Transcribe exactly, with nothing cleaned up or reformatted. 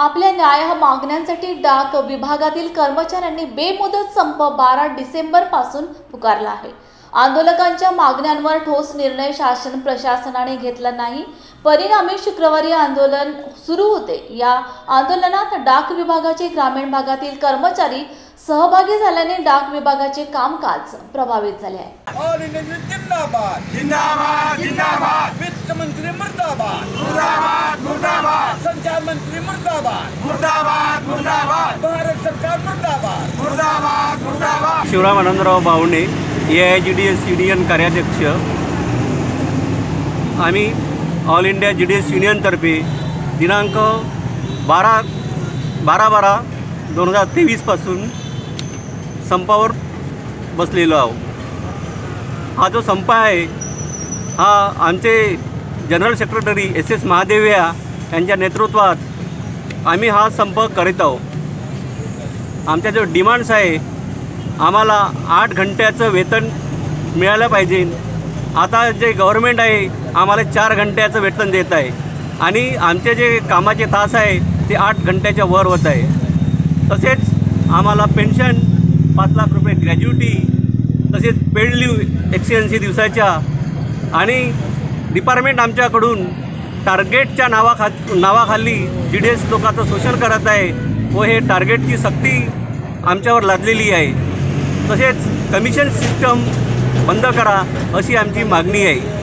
आपल्या न्याय मागण्यांसाठी डाक विभागातील कर्मचाऱ्यांनी बेमुदत संप बारा डिसेंबर पासून पुकारला आहे। आंदोलकांच्या मागण्यांवर ठोस निर्णय शासन प्रशासनाने घेतला नाही, परिणामी शुक्रवारी आंदोलन सुरू होते। या आंदोलनात डाक विभागाचे ग्रामीण भागातील कर्मचारी सहभागी झाल्याने डाक विभागाचे कामकाज प्रभावित झाले आहे। ऑल इंडिया जिंदाबाद जिंदाबाद जिंदाबाद वित्त मंत्री मुर्दाबाद मुर्दाबाद मुर्दाबाद संचार मंत्री मुर्दाबाद मुर्दाबाद मुर्दाबाद भारत सरकार मुर्दाबाद मुर्दाबाद मुर्दाबाद। Shivram Anandrao Bawane, A I G D S union कार्याध्यक्ष। आम्ही all India G D S युनियनतर्फे दिनांक बारा बारा बारा दोन हजार तेवीसपासून संपावर बसलेलो आहोत। हा जो संप आहे हा आमचे general secretary S S Mahadevaiah यांच्या नेतृत्वात आम्ही हा संप करीत आहोत। आमच्या जो डिमांड्स आहे, आम्हाला आठ घंट्याचं वेतन मिळालं पाहिजे। आता जे गव्हर्मेंट आहे आम्हाला चार घंट्याचं वेतन देत आहे आणि आमचे जे कामाचे तास आहे ते आठ घंट्याच्या वर होत आहे। तसेच आम्हाला पेन्शन पाच लाख रुपये ग्रॅज्युटी, तसेच पेड लीव एकशे ऐंशी दिवसाच्या, आणि डिपार्टमेंट आमच्याकडून टार्गेटच्या नावाखा नावाखाली जी डी एस लोकांचं शोषण करत आहे व हे टार्गेटची सक्ती आमच्यावर लादलेली आहे। तसेच कमिशन सिस्टम बंद करा अशी आमची मागणी आहे।